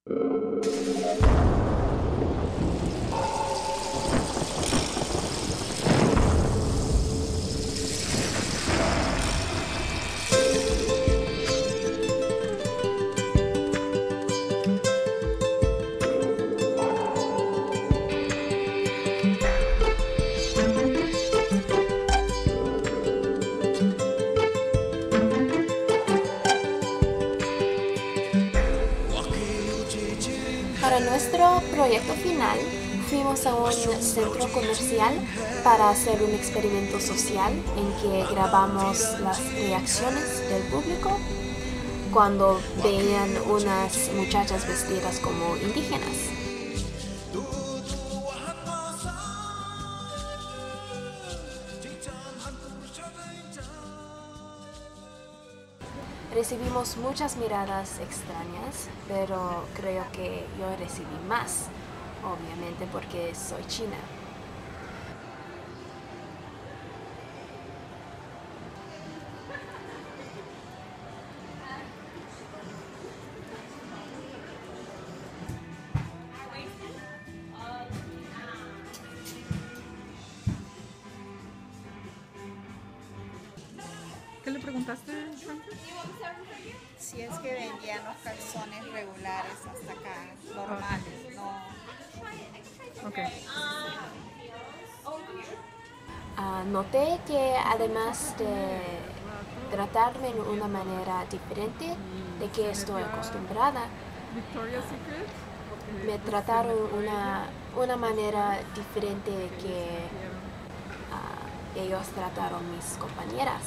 Para nuestro proyecto final, fuimos a un centro comercial para hacer un experimento social en que grabamos las reacciones del público cuando veían unas muchachas vestidas como indígenas. Recibimos muchas miradas extrañas, pero creo que yo recibí más, obviamente porque soy china. ¿Qué le preguntaste, Franca? Si es que vendían los calzones regulares hasta acá, normales, no. Ok. Noté que además de tratarme de una manera diferente de que estoy acostumbrada, Victoria's Secret. me trataron una manera diferente de que ellos trataron mis compañeras.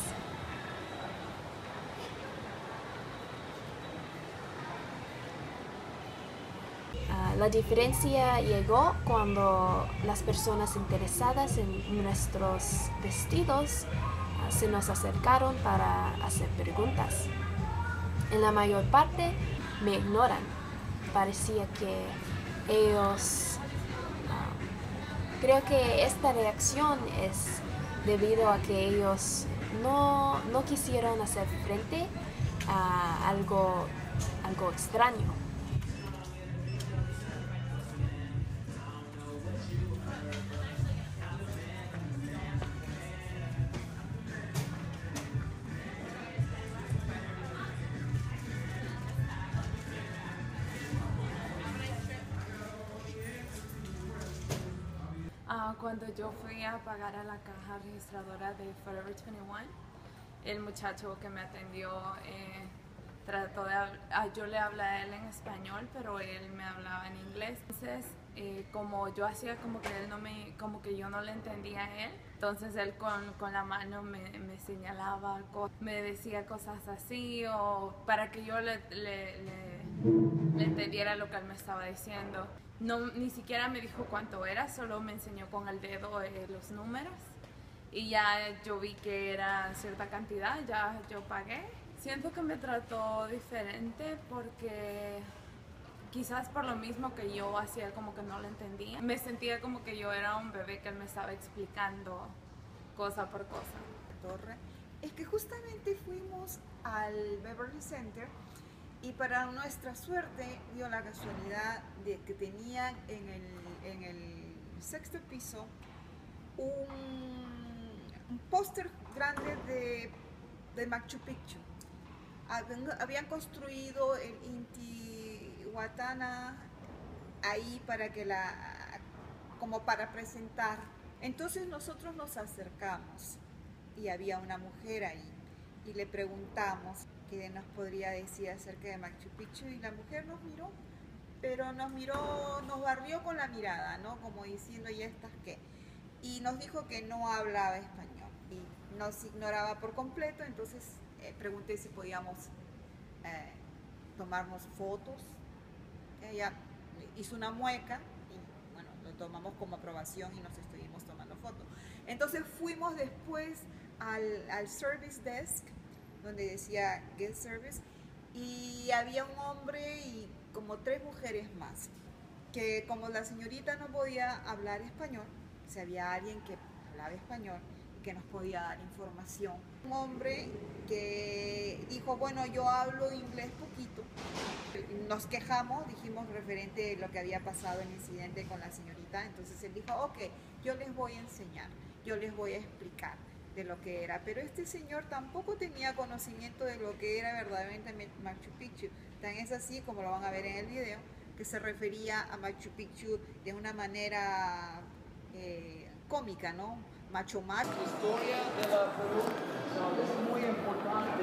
La diferencia llegó cuando las personas interesadas en nuestros vestidos se nos acercaron para hacer preguntas. En la mayor parte me ignoran. Parecía que ellos... creo que esta reacción es debido a que ellos no quisieron hacer frente a algo extraño. Cuando yo fui a pagar a la caja registradora de Forever 21, el muchacho que me atendió trató de yo le hablé a él en español, pero él me hablaba en inglés. Entonces, como yo hacía como que él como que yo no le entendía a él, entonces él con la mano me señalaba, me decía cosas así, o para que yo le entendiera lo que él me estaba diciendo. No, ni siquiera me dijo cuánto era, solo me enseñó con el dedo los números y ya yo vi que era cierta cantidad, ya yo pagué. Siento que me trató diferente porque quizás por lo mismo que yo hacía como que no lo entendía. Me sentía como que yo era un bebé que él me estaba explicando cosa por cosa. Torre, es que justamente fuimos al Beverly Center y para nuestra suerte dio la casualidad de que tenían en el sexto piso un póster grande de Machu Picchu. Habían construido el Intihuatana ahí como para presentar. Entonces nosotros nos acercamos y había una mujer ahí y le preguntamos qué nos podría decir acerca de Machu Picchu y la mujer nos miró, pero nos barrió con la mirada, ¿no? Como diciendo, ¿y estas qué? Y nos dijo que no hablaba español y nos ignoraba por completo. Entonces pregunté si podíamos tomarnos fotos. Ella hizo una mueca y bueno, lo tomamos como aprobación y nos estuvimos tomando fotos. Entonces fuimos después al service desk donde decía guest service y había un hombre y como 3 mujeres más, que como la señorita no podía hablar español, si había alguien que hablaba español, que nos podía dar información. Un hombre que dijo, bueno, yo hablo inglés poquito. Nos quejamos, dijimos referente a lo que había pasado, el incidente con la señorita. Entonces él dijo, ok, yo les voy a enseñar, yo les voy a explicar de lo que era. Pero este señor tampoco tenía conocimiento de lo que era verdaderamente Machu Picchu. Tan es así, como lo van a ver en el video, que se refería a Machu Picchu de una manera cómica, ¿no? Macho Machu. La historia de la Perú es muy importante.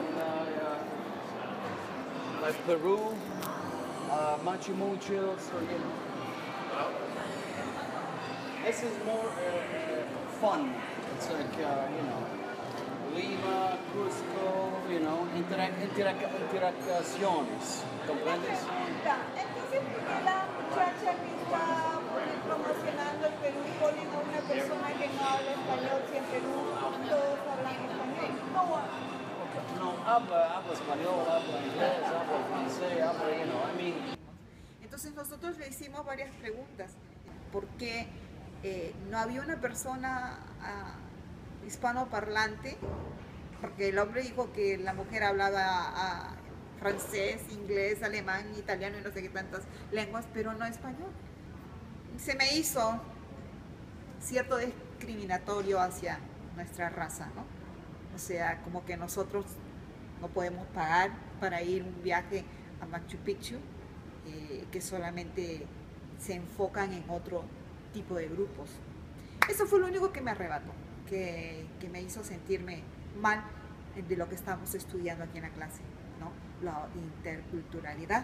Like Peru, Machu Picchu, so you know. This is more fun. It's like, you know, Lima, Cusco, you know, interacciones. ¿Comprendes? Entonces, ¿por qué la muchacha que está promocionando el Perú ponen a una persona que no habla español si en Perú todos hablan español? No habla español, habla inglés, habla francés, habla, you know, I mean. Entonces nosotros le hicimos varias preguntas. ¿Por qué no había una persona hispanoparlante? Porque el hombre dijo que la mujer hablaba francés, inglés, alemán, italiano y no sé qué tantas lenguas, pero no español. Se me hizo cierto discriminatorio hacia nuestra raza, ¿no? O sea, como que nosotros no podemos pagar para ir un viaje a Machu Picchu, que solamente se enfocan en otro tipo de grupos. Eso fue lo único que me arrebató, que me hizo sentirme mal de lo que estamos estudiando aquí en la clase, ¿no? La interculturalidad.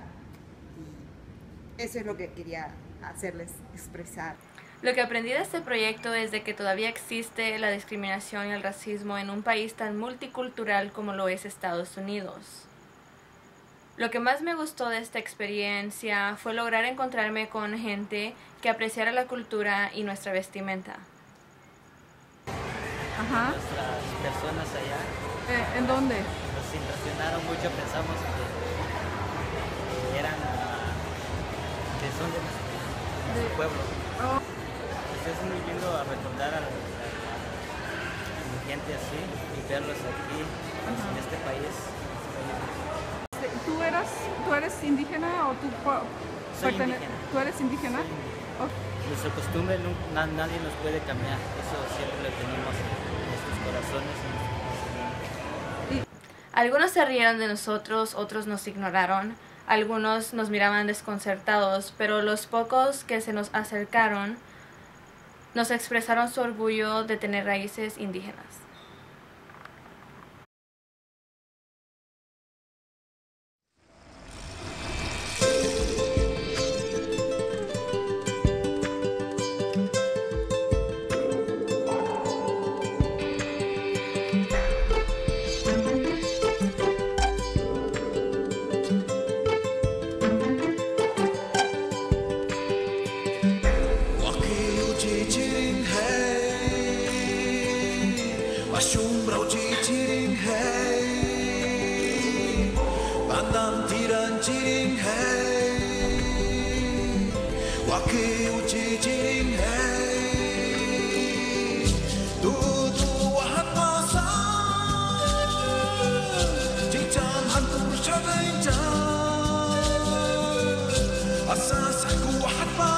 Y eso es lo que quería hacerles expresar. Lo que aprendí de este proyecto es de que todavía existe la discriminación y el racismo en un país tan multicultural como lo es Estados Unidos. Lo que más me gustó de esta experiencia fue lograr encontrarme con gente que apreciara la cultura y nuestra vestimenta. Ajá. Nuestras personas allá ¿En dónde? nos impresionaron mucho, pensamos que eran, que son de nuestro pueblo. Oh. Pues es muy lindo recordar a la gente así y verlos aquí, en este país. ¿Tú eres indígena o tú Soy indígena. ¿Tú eres indígena? Nuestra costumbre nadie nos puede cambiar, eso siempre lo tenemos en nuestros corazones. Algunos se rieron de nosotros, otros nos ignoraron, algunos nos miraban desconcertados, pero los pocos que se nos acercaron nos expresaron su orgullo de tener raíces indígenas. Ashumbrau chichiring hey, Bandam tiran chiring hey, Waki uchichiring hey.